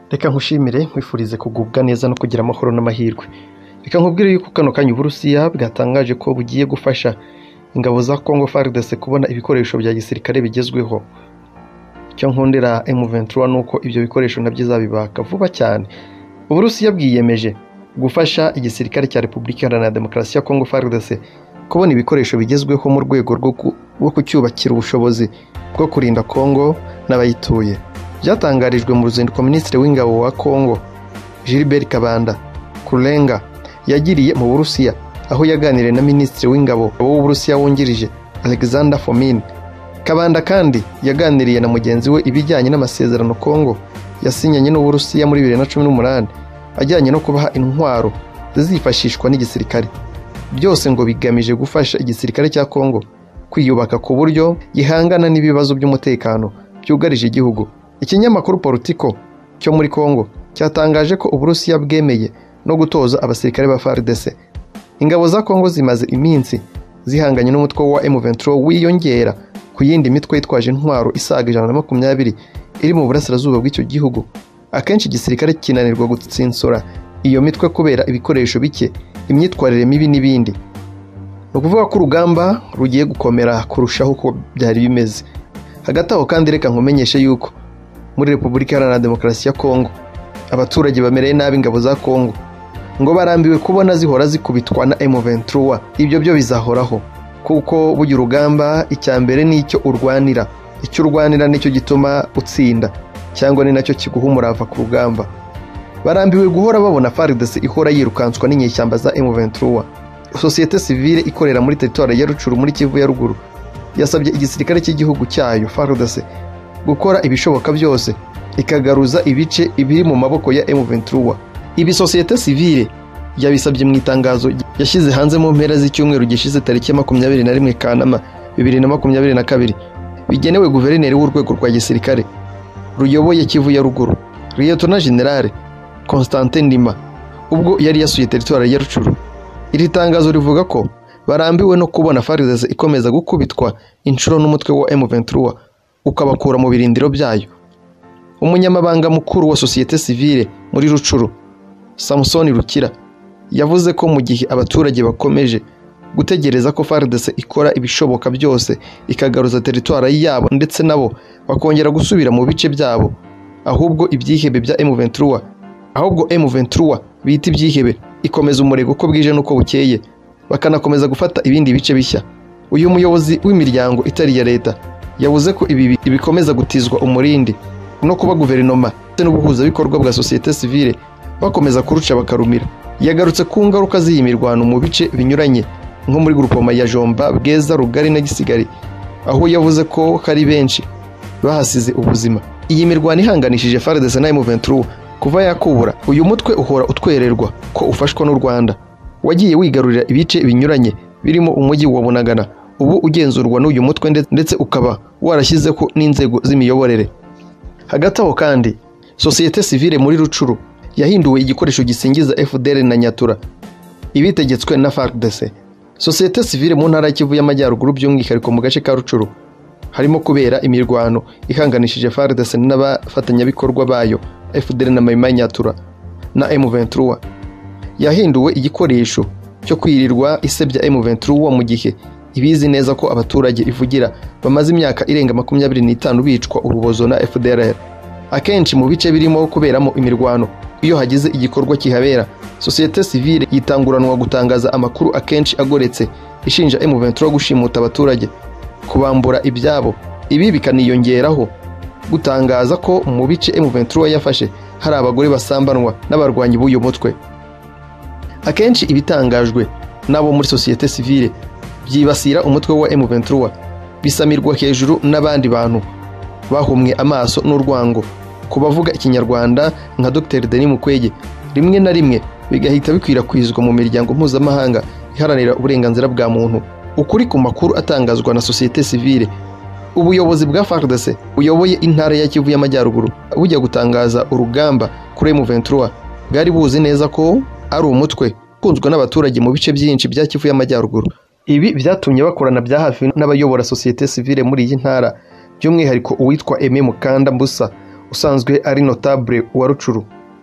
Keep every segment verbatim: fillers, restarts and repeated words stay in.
Reka nkushimire nkwifurize kugubwa neza no kugira amahoro n'amahirwe. Reka nkubwire yuko kano kanya Uburusiya bwatangaje ko bugiye gufasha ingabo za Congo Fardc kubona ibikoresho bya gisirikare bigezweho. Cyo nkundira M vingt-trois nuko ibyo bikoresho nabyo zabibaka vuba cyane. Uburusiya bwiyemeje gufasha igisirikare cya Repubulika Iharanira Demokarasi ya Congo Fardc kubona ibikoresho bigezweho mu rwego rwo kucyubakira ubushobozi bwo kurinda Congo n'abayituye. Byatangarijwe mu ruzinduko Minisitiri w'Ingabo wa Congo Gilbert Kabanda Kulenga yagiriye mu Burusiya, aho yaganiriye na Minisitiri w'Ingabo w'Uburusiya wungirije Alexander Fomin. Kabanda kandi yaganiriye na mugenzi we ibijyanye n'amasezerano Congo yasinyanye n'Uburusiya muri bibiri na cumi n'umunani ajyanye no kubaha intwaro zizifashishwa n'igisirikare. Byose ngo bigamije gufasha igisirikare cya Congo kwiyubaka ku buryo gihangana n'ibibazo by'umutekano byugarije igihugu. Ikinyamakuru Politico cyo muri Congo cyatangaje ko Uburusiya bwemeye no gutoza abasirikare ba Fardc. Ingabo za Congo zimaze iminsi zihanganye n'umutwe wa M vingt-trois wiyongera ku yindi mitwe yitwaje intwaro isaga ijana na makumyabiri iri mu burasirazuba bw'icyo gihugu. Akenshi igisirikare kinanirwa gutsinsura iyo mitwe kubera ibikoresho bike, imyitwarire mibi n'ibindi. No kuvuga ko urugamba rugiye gukomera kurushaho uko byari bimeze. Hagati aho kandi reka nkumenyeshe yuko muri Repubulika Iharanira Demokarasi ya Congo abaturage bamereye nabi ingabo za Congo ngo barambiwe kubona zihora zikubitwa na M vingt-trois. Ibyo byo bizahoraho kuko bugira urugamba icyambere n'icyo urwanira. Icyo urwanira nicyo gituma utsinda cyangwa ni nacyo kiguha umurava ku rugamba. Barambiwe guhora babona Fardc ihora yirukanswa n'inyeshyamba za M vingt-trois. Societe civile ikorera muri territoire ya Rucuru muri Kivu ya ruguru yasabye igisirikare cy'igihugu cyayo Fardc gukora ibishoboka byose ikagaruza ibice ibiri mu maboko ya M vingt-trois. Ibi Societe civile yabisabye mu itangazo yashyize hanze mu mpera z'icyumweru gishize tariki ya makumyabiri na rimwe Kanama bibiri na makumyabiri na kabiri, bigenewe guverineri w'urwego rwa gisirikare ruyoboye Kivu ya ruguru Lieutenant General Constantin Ndima ubwo yari yasuye territoire ya Rucuru. Iri tangazo rivuga ko barambiwe no kubona Fardc ikomeza gukubitwa inshuro n'umutwe wa M vingt-trois ukabakura mu birindiro byayo. Umunyamabanga mukuru wa Societe civile muri Rucuru Samson Rukira yavuze ko mu gihe abaturage bakomeje gutegereza ko Fardc ikora ibishoboka byose ikagaruza territoire yabo ndetse nabo bakongera gusubira mu bice byabo, ahubwo ibyihebe bya M vingt-trois ahubwo M vingt-trois bita ibyihebe ikomeza umurego uko bwije nuko bukeye bakanakomeza gufata ibindi bice bishya. Uyu muyobozi w'imiryango itari ya leta yavuze ko ibi bikomeza gutizwa umurindi no kuba guverinoma n'ubuhuza bikorwa bwa Societe civile bakomeza kuruca bakarumira. Yagarutse ku ngaruka z'iyi mirwano mu bice binyuranye nko muri groupoma ya Jomba, Bweza, Rugari na Gisigari, aho yavuze ko hari benshi bahasize ubuzima. Iyi mirwano ihanganishije Fardc na M vingt-trois kuva yakubura. Uyu mutwe uhora utwererwa ko ufashwa n'u Rwanda, wagiye wigarurira ibice binyuranye birimo umujyi wa Bunagana, ubu ugenzurwa n'uyu mutwe ndetse ukaba warashyize ko n'inzego z'imiyoborere. Hagati aho kandi Societe civile muri Rucuru yahinduwe igikoresho gisingiza F D L na Nyatura ibitegetswe na Fardc. Societe civile mu ntara y'Kivu y'Amajyaruguru by'umwihariko mu gace ka Rucuru harimo kubera imirwano ihanganishije Fardc n'abafatanyabikorwa bayo F D L na Maimai Nyatura na M vingt-trois. Yahinduwe igikoresho cyo kwirirwa isebya M vingt-trois mu gihe ibizi neza ko abaturage ivugira bamaze imyaka irenga makumyabiri n'itanu bicwa urubozo na F D L R. Akenshi mu bice birimo kuberamo imirwano iyo hagize igikorwa kihabera Societe civile yitanguranwa gutangaza amakuru akenshi agoretse ishinja M vingt-trois gushimuta abaturage, kubambura ibyabo. Ibi bikaniyongeraho gutangaza ko mu bice M vingt-trois yafashe hari abagore basambanwa n'abarwanyi b'uyu mutwe. Akenshi ibitangajwe nabo muri Societe civile byibasira umutwe wa M vingt-trois bisamirwa hejuru n'abandi bantu bahumwe amaso n'urwango kubavuga ikinyarwanda nka Docteur Denis Mukwege, rimwe na rimwe bigahita bikwirakwizwa mu miryango mpuzamahanga iharanira uburenganzira bwa muntu. Ukuri ku makuru atangazwa na Societe civile, ubuyobozi bwa Fardc uyoboye intara ya Kivu y'Amajyaruguru bujya gutangaza urugamba kuri M vingt-trois bwari buzi neza ko ari umutwe ukunzwe n'abaturage mu bice byinshi bya Kivu y'Amajyaruguru. Ibi byatumye bakorana bya hafi n'abayobora Societe civile muri iyi ntara, by'umwihariko uwitwa Aime Mukanda Mbusa usanzwe ari notable wa Rucuru.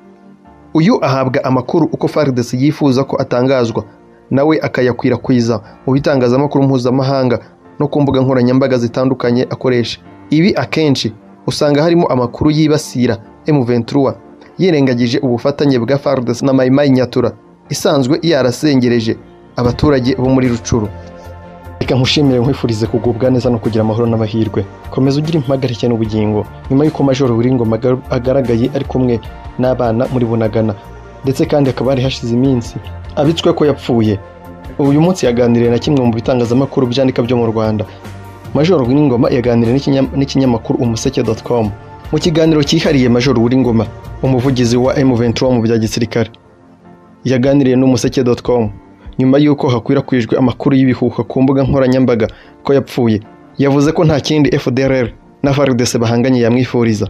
Uyu ahabwa amakuru uko Fardc yifuza ko atangazwa, nawe akayakwirakwiza mu bitangazamakuru mpuzamahanga no ku mbuga nkoranyambaga zitandukanye akoresha. Ibi akenshi usanga harimo amakuru yibasira M vingt-trois yirengagije ubufatanye bwa Fardc na Mai Mai Nyatura isanzwe yarasengereje abaturage bo muri Rucuru. Reka nkushimire nkwifurize kugubwa neza no kugira amahoro n'amahirwe. Komeza ugira impagarike n'ubugingo nyuma y'uko Major Bwinjiye agaragaye ari kumwe n'abana muri Bunagana, ndetse kandi akaba ari hashize iminsi abitswe ko yapfuye. Uyu munsi yaganiriye na kimwe mu bitangazamakuru byandika byo mu Rwanda. Major Bwinjiye yaganiriye n'ikinyamakuru umuseke dot com. Mu kiganiro cyihariye, Major Bwinjiye, umuvugizi wa M vingt-trois mu bya gisirikare, yaganiriye n'umuseke dot com nyuma y'uko hakwirakwijwe amakuru y'ibihuha ku mbuga nkoranyambaga ko yapfuye. Yavuze ko nta kindi F D L R na Fardc bahanganye yamwifuriza.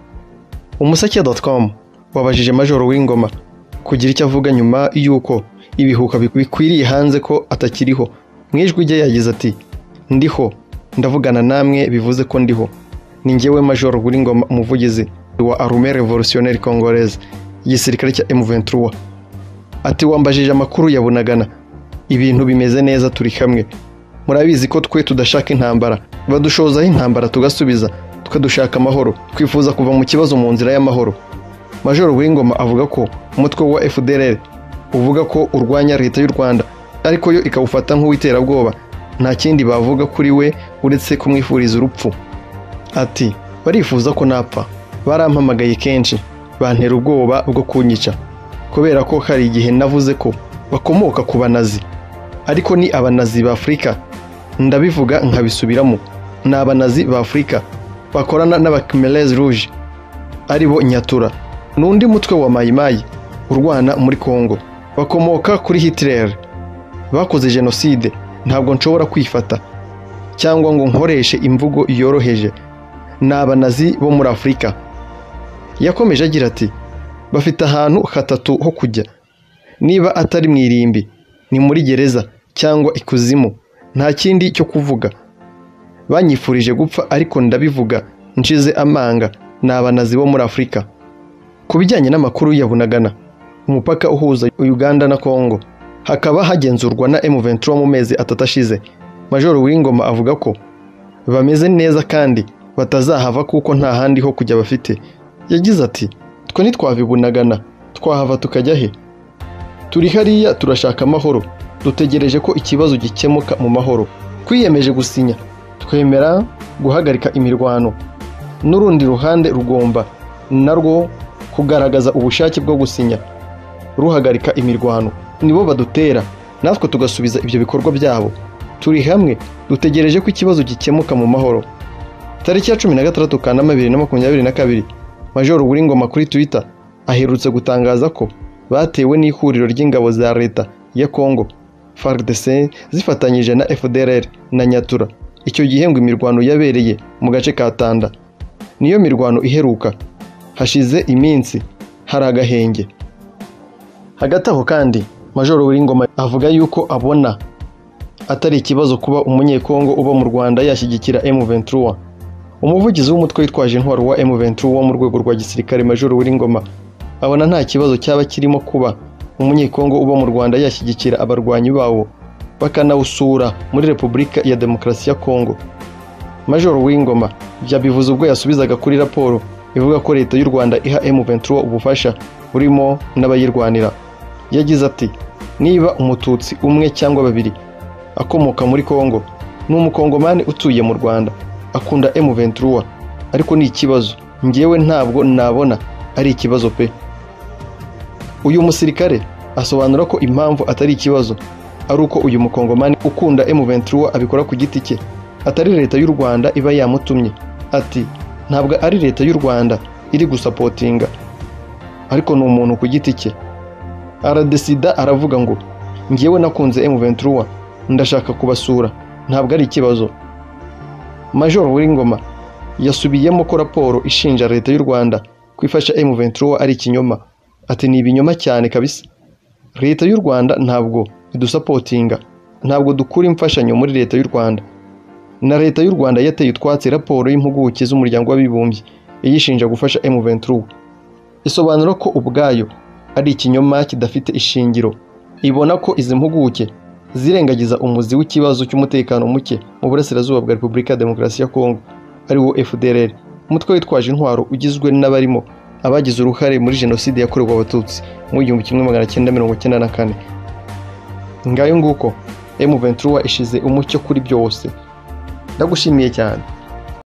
umuseke dot com wabajije Major Bwinjiye kugira icyo avuga nyuma y'uko ibihuha bikwiriye hanze ko atakiriho. Mu ijwi rye yagize ati, ndiho ndavugana namwe, bivuze ko ndiho. Ni njyewe Major Bwinjiye, umuvugizi wa Armée Révolutionnaire Congolaise, igisirikare cya M vingt-trois. Ati, wambajije amakuru ya Bunagana, ibintu bimeze neza, turi hamwe. Murabizi ko twe tudashaka intambara, badushozaho intambara tugasubiza, tukadushaka amahoro, twifuza kuva mu kibazo mu nzira y'amahoro. Major Bwinjiye avuga ko umutwe wa F D L R uvuga ko urwanya leta y'u Rwanda, ariko yo ikawufata nk'uwiterabwoba. Nta kindi bavuga kuri we uretse kumwifuriza urupfu. Ati, barifuza ko napfa, barampamagaye kenshi, bantera ubwoba bwo kunyica, kubera ko hari igihe navuze ko bakomoka ku banazi, ariko ni abanazi ba Afurika. Ndabivuga nkabisubiramo, ni abanazi ba Afurika bakorana n'abakimelez rouge, aribo Nyatura n'undi mutwe wa Mai Mai urwana muri Kongo, bakomoka kuri Hitler, bakoze genocide. Ntabwo nshobora kwifata cyangwa ngo nkoreshe imvugo yoroheje. Ni abanazi bo muri Afurika. Yakomeje agira ati, bafite ahantu hatatu ho kujya, niba atari mu irimbi ni muri gereza cyangwa ikuzimu, nta kindi cyo kuvuga. Banyifurije gupfa, ariko ndabivuga nshize amanga, ni abanazi bo muri Afurika. Ku bijyanye n'amakuru ya Bunagana, umupaka uhuza Uganda na Kongo, hakaba hagenzurwa na M vingt-trois mu mezi atatu ashize. Major Bwinjiye avuga ko bameze neza kandi batazahava kuko nta handi ho kujya bafite. Yagize ati, twe ntitwava Bunagana, twahava tukajya he? Turi hariya, turashaka amahoro, dutegereje ko ikibazo gikemuka mu mahoro. Twiyemeje gusinya, twemera guhagarika imirwano. N'urundi ruhande rugomba narwo kugaragaza ubushake bwo gusinya ruhagarika imirwano. Nibo badutera, natwe tugasubiza ibyo bikorwa byabo. Turi hamwe, dutegereje ko ikibazo gikemuka mu mahoro. Tariki ya cumi na gatandatu Kanama bibiri na makumyabiri na kabiri, Major Bwinjiye kuri Twitter aherutse gutangaza ko batewe n'ihuriro ry'ingabo za leta ya Kongo Fardc zifatanyije na F D L R na Nyatura. Icyo gihe ngo imirwano yabereye mu gace ka Tanda. Niyo mirwano iheruka hashize iminsi hari agahenge. Hagati aho kandi, Major Bwinjiye avuga yuko abona atari ikibazo kuba umunyekongo uba mu Rwanda yashyigikira M vingt-trois. Umuvugizi w'umutwe witwaje intwaro wa M vingt-trois wo mu rwego rwa gisirikare, Major Bwinjiye, abona nta kibazo cyaba kirimo kuba umunyekongo uba mu Rwanda yashyigikira abarwanyi bawo bakanawusura muri Repubulika ya Demokarasi ya Kongo. Major Bwinjiye byabivuze ubwo yasubizaga kuri raporo ivuga ko leta y'u Rwanda iha M vingt-trois ubufasha burimo n'abayirwanira. Yagize ati, niba umututsi umwe cyangwa babiri akomoka muri Kongo n'umukongomani utuye mu Rwanda akunda M vingt-trois, ariko ni ikibazo, ngewe ntabwo nabona ari ikibazo pe. Uyu musirikare asobanura ko impamvu atari ikibazo ari uko uyu mukongomani ukunda M vingt-trois abikora ku giti cye, atari leta y'u Rwanda iba yamutumye. Ati, ntabwo ari leta y'u Rwanda iri gusapotinga, ariko ni umuntu ku giti cye. Aradesida, aravuga ngo ngewe nakunze M vingt-trois, ndashaka kubasura, ntabwo ari ikibazo. Major Bwinjiye yasubiyemo ko raporo ishinja leta y'u Rwanda kwifasha M vingt-trois ari ikinyoma. Ati, ni ibinyoma cyane kabisa. Leta y'u Rwanda ntabwo idusapotinga, ntabwo dukura imfashanyo muri leta y'u Rwanda. Na leta y'u Rwanda yateye utwatsi raporo y'impuguke z'umuryango w'abibumbye iyishinja gufasha M vingt-trois. Isobanura ko ubwayo ari ikinyoma kidafite ishingiro. Ibona ko izi mpuguke zirengagiza umuzi w'ikibazo cy'umutekano muke mu burasirazuba bwa Repubulika ya Demokarasi ya Kongo, ari wo F D L R, umutwe witwaje intwaro ugizwe n'abarimo abagize uruhare muri jenoside yakorewe abatutsi mu igihumbi kimwe magana cyenda mirongo icyenda na kane. Ngayo nguko M vingt-trois ishize umucyo kuri byose. Ndagushimiye cyane.